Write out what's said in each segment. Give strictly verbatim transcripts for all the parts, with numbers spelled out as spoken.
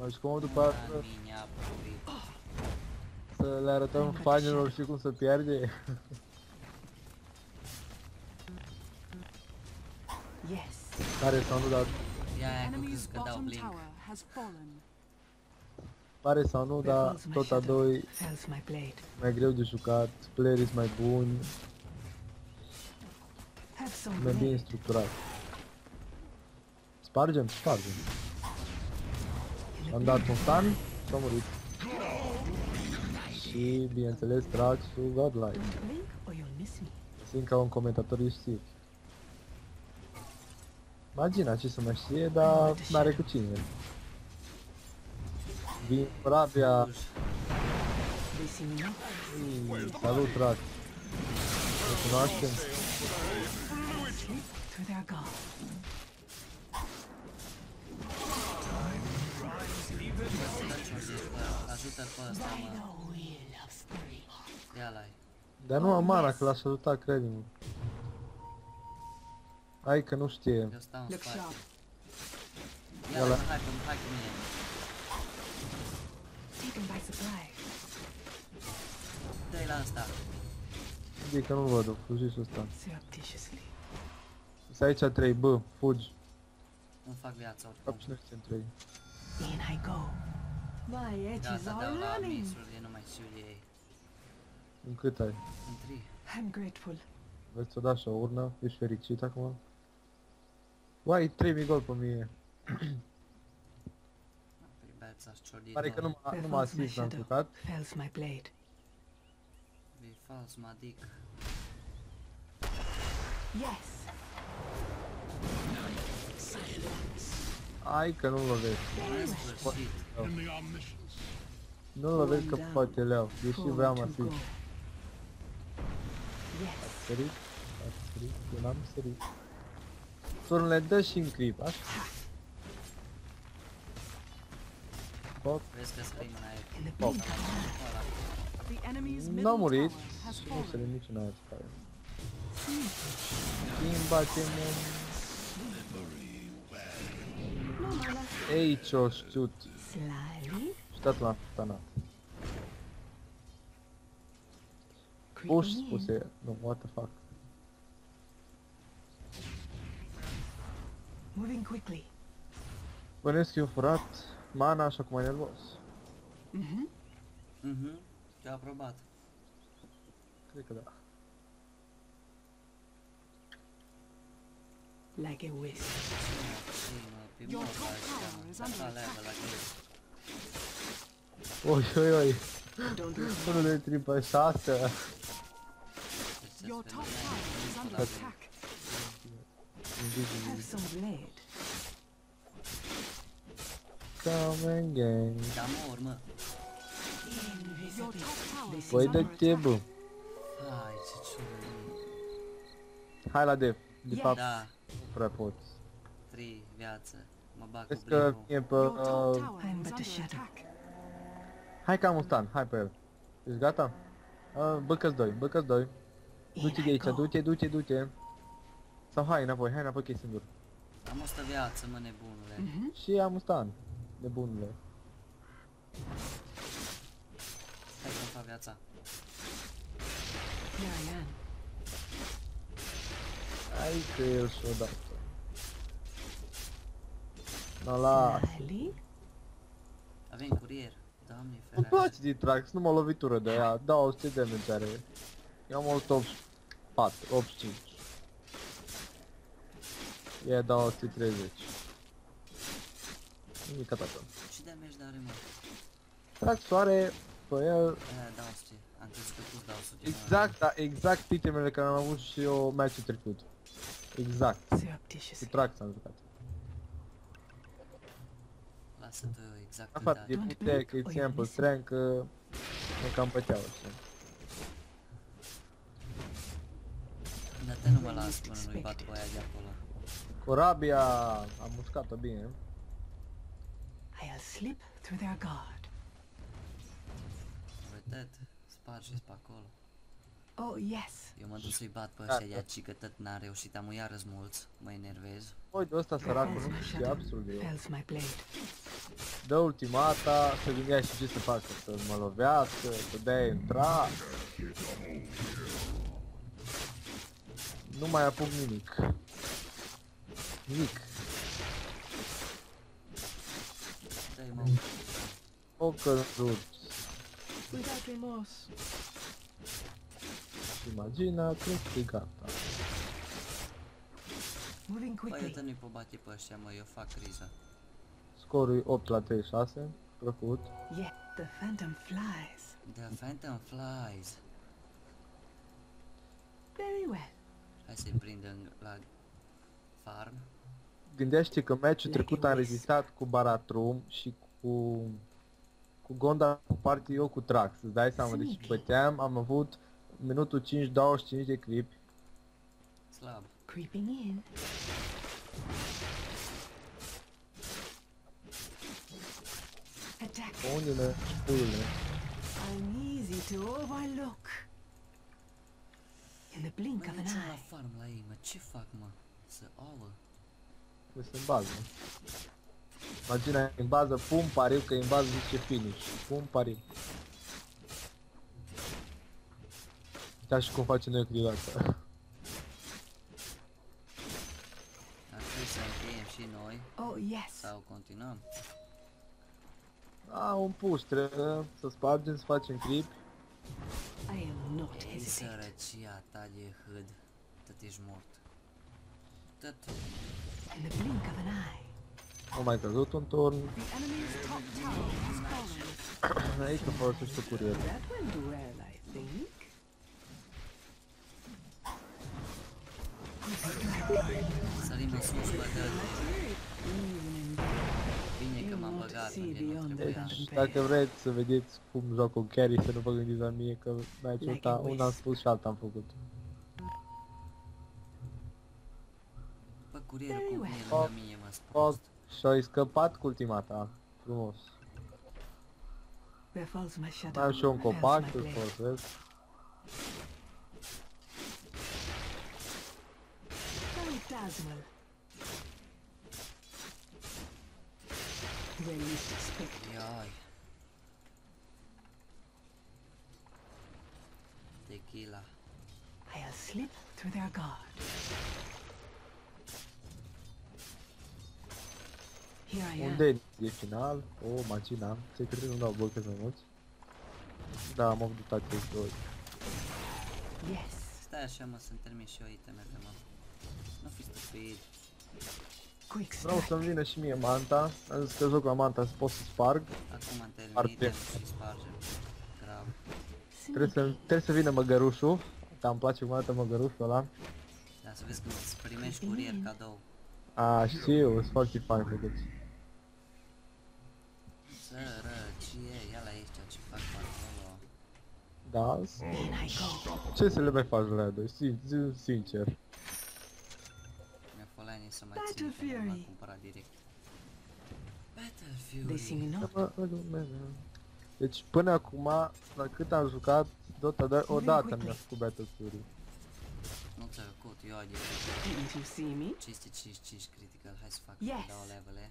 Și cum după aia să le arătăm fanilor și cum să pierde. Pare sau nu, dar... Pare sau nu, dar tot a doi mai greu de jucat, playerii sunt mai buni, mai bine structurat. Spargem? Spargem. Am dat un stun și a murit. Și, bineînțeles, Traxul Godlike. Simt ca un comentator știu. Imagina ce să mai știe, dar n-are cu cine. Vin Rabia. Salut, Trax. Ne cunoaștem? Ajută-l pe ăsta, mă. Ia-l-ai. Dar nu am mana, că l-aș ajuta, crede-mă. Hai că nu știe. Eu stau în spate. Ia-l, hai cu hai cu mine. Dă-i la ăsta. Bine că nu-l văd, fugi și ăsta. Sunt aici trei, bă, fugi. Nu fac viața oricum. Cap și nu știu trei. Gata, dau la misuri, eu nu mai știu de ei. În cât ai? În trei. I'm grateful. Vrei să o dai și o urnă? Ești fericit acum? Uai, trei mii gol pe mie. Pare că nu m-a nu asist, l-am jucat. Vei fals, mă adic. Hai că nu-l lovesc. În sfârșit. Nu-l lovesc că poate le iau, deși vreau asist. Ați sărit? Ați sărit? Eu n-am sărit. Turnule, dă și în clip, așa? Pop. Vezi că sărim în aer. Pop. N-a murit. Nu sărim niciun aer pe care. Schimba-te-mă. Ei, ce-o știut. Și dat l-am futanat. Push, spuse. Nu, what the fuck. Moving quickly. Bănesc că eu furat mana așa cum ai nervos. Mhm. Mhm. Te-a aprobat. Cred că da. Like a wisp. Pe morba ăștia, mă. Așa level la chestia. Oi, oi, oi. unul de tripă șase. Your top tower is under attack. Have some blade. Come and gang. Da mor, mă. Păi de-te, bă. Hai, ce ciudă. Hai la def. De fapt, Da. nu prea poți. Trei viață. Mă bag cu Vezi că blipul. e pe... Your top Uh, tower is under attack. hai că am un stun, hai pe el. Ești gata? Uh, Bă-că-ți doi, bă-că-ți doi. Du-te de aici, du-te, du-te, du-te. Sau hai înapoi, hai înapoi că e singur. Am o sută viață, mă, nebunule. Și am un stun. Nebunule. Hai să-mi fac viața. Here I am. Hai că el și odată. No, la. Slowly. Avem curier. Doamne Îmi ferește. place din Trax, numai o lovitură de ea, două sute de damage are. Eu am optzeci și patru, optzeci și cinci. E două sute treizeci. Nimica tată. Ce damage are, mă? Traxul are pe el Aia, două sute. Am crezut că tu două sute. exact, da, exact itemele care am avut și eu match-ul trecut. Exact. Cu Surreptitiously. Trax am jucat. Lasă-te exact Afară de data. putere, că îi țineam pe strength, că mă cam păteau, știi. Dar te nu mă las până nu-i bat pe aia de acolo. Corabia am mușcat-o bine. I'll slip through their guard. Vedet, spargeți pe acolo. Oh yes. Eu mă duc să-i bat pe ăștia de aici, că tot n-am reușit, am iarăs mulți, mă enervez. Voi de ăsta săracul nu știe absolut de el. Fells my blade. Dă ultimata, se gândea și ce să facă, să mă lovească, să dea intra. Nu mai apuc nimic. Nimic. Dai mă. Focus roots. Without remorse. Imagina, cred că e gata. Moving Băi, eu quickly. nu-i pe bate pe ăștia, mă, eu fac criza. Scorul e opt la treizeci și șase. Plăcut. Yeah, the phantom flies. The Phantom Flies. Very well. Hai să-i prindem la farm. Gândește că meciul trecut am rezistat cu Baratrum și cu cu Gonda cu party, eu cu Trax, îți dai seama, deci băteam, am avut minutul cinci douăzeci și cinci de clip. Slab. Creeping in. Attack. Unde puiule? I'm easy to overlook. In the blink Băi, of an mergem la eye. farm la ei, mă, ce fac, mă? Să ouă. Este în bază. Imagina, în bază, pum pariu, că în bază zice finish. Pum pariu. Uitați și cum facem noi câteodată. Ar trebui să încheiem și noi, Oh yes. sau continuăm? A, un push, trebuie să spargem, să facem clip. I am not Ei, hesitate. sărăcia ta de hâd, tot ești mort. Tot. In the blink of an eye. Nu mai căzut un turn. The enemy's top tower has fallen. Aici să folosești cu curierul. That went well, I think. Sărim în sus, bă, dă. Even in Bine că m-am băgat unde nu trebuia. Deci, dacă vreți să vedeți cum joc un carry, să nu vă gândiți la mie, că match-ul ăsta, una am spus și alta am făcut. Bă, curierul cum vine Foc, lângă mine, mă, Foc, prost. și-ai scăpat cu ultimata. Frumos. Where falls my shadow, Mai am și eu un falls copac my să-l blade. folosesc. Very dazzle. Where least expect. Iai. Tequila. I'll slip through their guard. Here I am. Unde e final? O, magina. Secretul nu dau bă cât mai mulți. Da, am avut toate doi. Yes. Stai așa, mă, să-mi termin și eu itemele, mă. Nu fi stupid. Quick Vreau strike. să-mi vină și mie manta. Am zis că joc la manta să pot să sparg. Acum am terminat Ar item fi. și spargem. Grav. Trebuie să, trebuie să vină măgărușul. Dar îmi place cum arată măgărușul ăla. Da, să vezi cum îți primești curier cadou. A, știu, sunt foarte fain făcuți. Sărăcie, ia la aici ce fac pe acolo. Da, In I go. ce să le mai faci la doi? Sin sin- sincer. Mi-a folenii să mai Battle țin, că nu m-am Fury. cumpărat direct. Battle They see me Fury. not. Mă, mă, mă, mă. Deci până acum, la cât am jucat Dota doi, odată mi-a făcut Battle Fury. Nu ți-a făcut, eu adică Didn't you see me? cinci sute cincizeci și cinci critical, hai să fac Yes. două levele.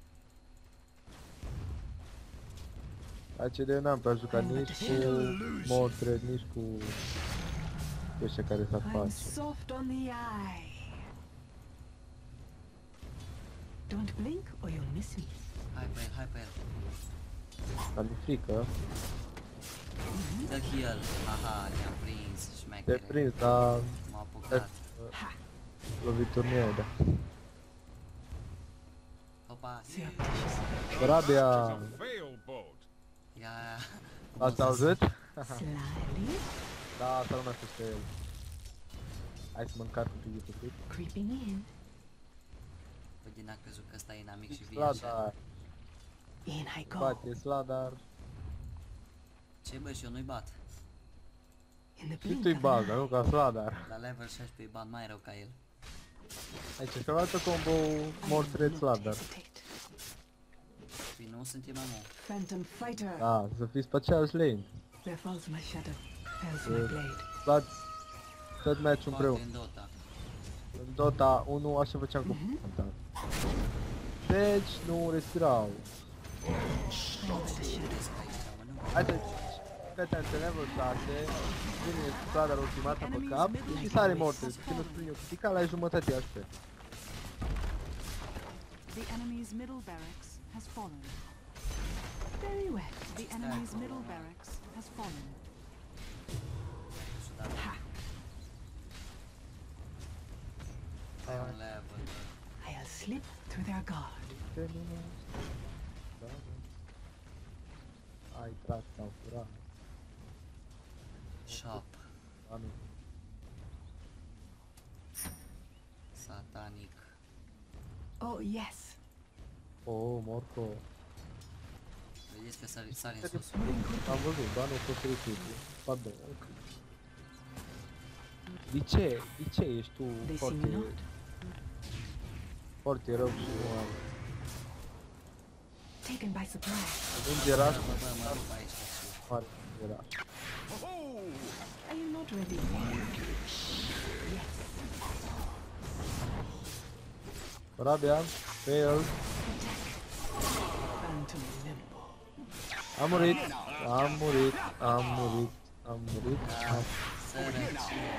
La C D n-am prea jucat nici cu Mordred, nici cu ăștia care s-ar I'm face. soft on the eye. Don't blink or you'll miss me. Hai pe el, hai pe el. Dar mi frică. Dă heal, aha, te-am prins, Te șmechere. prins, dar M-a apucat. Ha! lovitul meu, da. Opa, Surreptitious. Rabia, Fail boat. ia... ați auzit? Slyly Da, asta nu mai fost pe el. Hai să mâncar cu pic de pic. creeping in. Păi din a crezut că ăsta e inamic și vine așa. Sladar, In I go. bate Sladar. Ce bă, și eu nu-i bat. In the Și blink tu-i of an bagă, eye. nu ca Sladar. La level șaisprezece îi bat mai rău ca el. Aici e cealaltă combo I Mordred will not Sladar. hesitate. Păi nu suntem amu. Phantom fighter. Da, să fiți pe aceeași lane. Where falls my shadow, falls my Uh, blade. Dați tot match-ul Poate împreună. în Dota. În Dota unu așa făceam cu Mhm. Fanta. Deci nu respirau. Hai să fete în level șase, vine strada ultimată pe cap și sare morte, ținut prin o critica la jumătate H P. The enemy's middle barracks has fallen. Very well. The enemy's middle barracks has fallen. Ha. Ai un level. I'll slip through their guard. Ai tras sau furat. Shop. Anu. Satanic. Oh yes. Oh, morco. Vedeți că sari, sari în sus. Am văzut, dar nu a fost recitul. Pardon. De ce? De ce ești tu foarte... foarte rău și nu am... Taken by surprise. Îngeraș, Bă, bă, mă rup aici. mare îngeraș. Are you not ready? Yes. Corabia, fail. Phantom limbo. Am murit, am murit, am murit, am murit. Am... Sărăcie.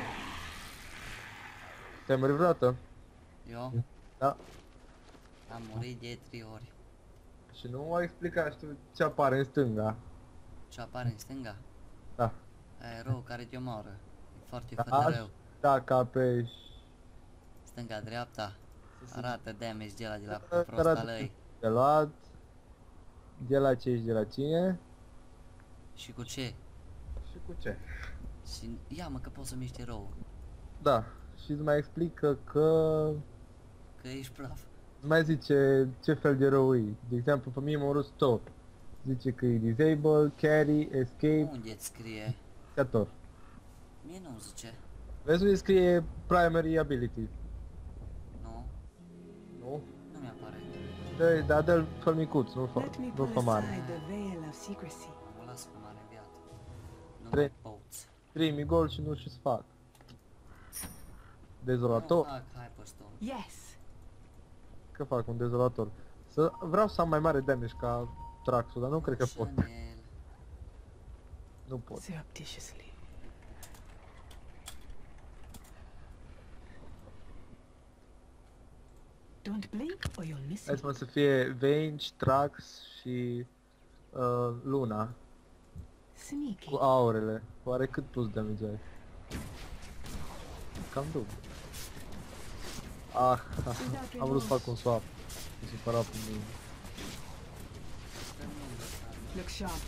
Te-ai murit vreodată? Eu Da. am murit de trei ori. Și nu a explicat, știu ce apare în stânga. Ce apare în stânga? Da. Aia e rău care te omoară. E foarte, Da, foarte rău. dacă apeși... Stânga, dreapta. Arată damage de la de la Arată prosta lui. de luat. De la ce ești, de la cine? Și cu ce? Și cu ce? Și ia mă că poți să miști rău. Da. Și îți mai explică că... Că ești praf. Îți mai zice ce fel de rău e. De exemplu, pe mine m-a urât stop. Zice că e disable, carry, escape, Unde îți scrie? cator. Mie nu zice. Vezi unde scrie primary ability? Nu, Nu? nu mi-apare. Dă-i, dar dă-l fă micuț, nu fă, Let me nu pull fă mare. aside the veil of secrecy. Mă las cu mare în viață. Nu Trei. mai poți. Trimi gol și nu știu-ți fac. Nu Dezolator? fac Hyperstone. Yes. Că fac un dezolator? Să, vreau să am mai mare damage ca Traxul, dar nu cred că pot. Chanel. Nu pot. Surreptitiously. Don't blink or you'll miss Hai me. să mă să fie Venge, Trax și uh, Luna Sneaky. cu aurele. Oare cât plus damage ai? Cam dublu. Ah, am vrut să fac un swap. M-a supărat pe mine. Look sharp.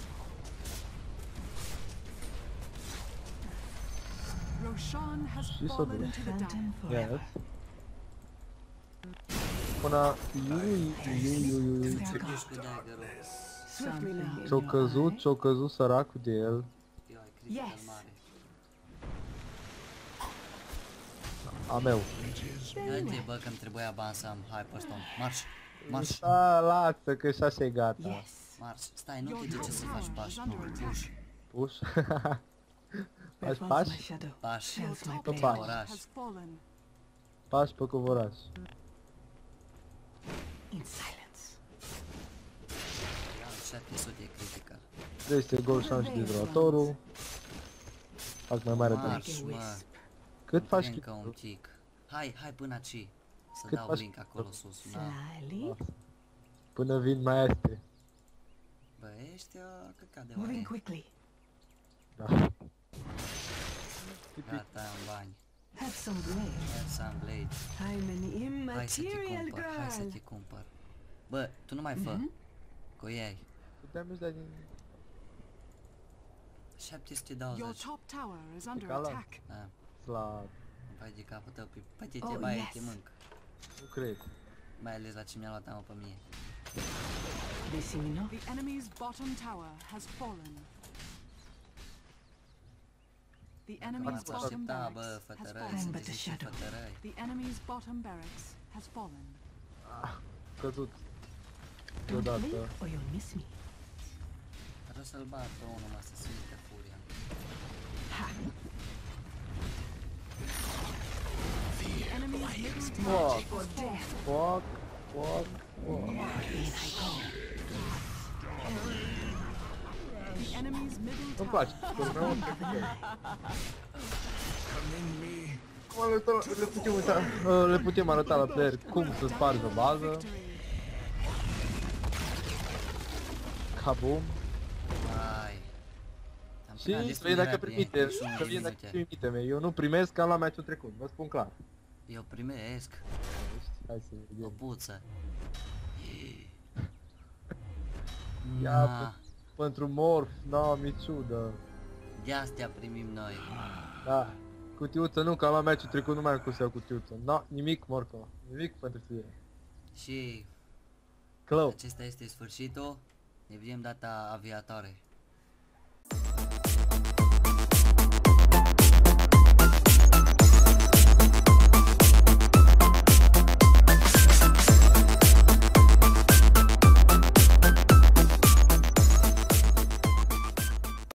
Roshan has Și s-o fallen dus. into the dark. Yes. forever. Până... Iui, iui, iui, iui. Ce ești cu dagger-ul? Swiftly now. Ce-o căzut, ce-o căzut săracul de el. Eu ai critical Yes. mare. A meu. Dă-te bă că-mi trebuia bani să am Hyperstone. Marș! Marș! A, lasă că și așa e gata. Yes. Marș! Stai, nu te duce să faci pași. Push! Puș. Where Faci falls pași? my shadow. Pași! Tells my Pe blade. pași. Oraș. Has fallen. Pași pe covoraș. In silence. Am șapte sute critical. treizeci gol și am și dezolatorul. Fac mai mare damage. Marș, mă! Cât faci Încă un kill? tic. Hai, hai până aici. Să Cât dau faci link acolo sus. Na. Slyly. Până vin maestre. Bă, ești o căcat de Moving oameni. quickly. Da. Gata, am bani. Have some blade. Să am blade. I'm an Hai să te immaterial cumpăr, hai să girl. te cumpăr. Bă, tu nu mai fă. Mhm. Că o iei. Cât damage dai din... șapte sute Your douăzeci. top tower is under Cala. attack. Da, Slab. bai de capul tău, pe pe ce Oh, te bai, yes. te mânc. Nu cred. Mai ales la ce mi-a luat amă pe mine. They see me now. The enemy's bottom tower has fallen. The enemy's Ați bottom aștepta, barracks bă, has fătărăi, fallen. sunteți But the niște shadow. fătărăi. The enemy's bottom barracks has fallen. Căzut. Don't Deodată. blink or you'll miss me. Vreau să-l bat pe unul, mă, să simte furia. Ha. The enemy's middle Fuck. tower for death. Fuck. Fuck. Fuck. In I go. enemy's middle Nu-mi tower place. has Cum fallen. le, le, putem uita, le putem arăta la player cum să spargi o bază. Victory. Kabum. Hai. Am Și primat să destul vedem de dacă repede, primite, și un să vedem dacă minute. primite mei. Eu nu primesc ca la meciul trecut, vă spun clar. Eu primesc Hai să o vedem. puță. Ia Na, pentru morf, n-am niciudă. de astea primim noi. Da. Cutiuță nu, ca la meciul trecut nu mai am cum să iau cutiuță. No, nimic morco, nimic pentru tine. Și Clou. acesta este sfârșitul. Ne vedem data aviatoare.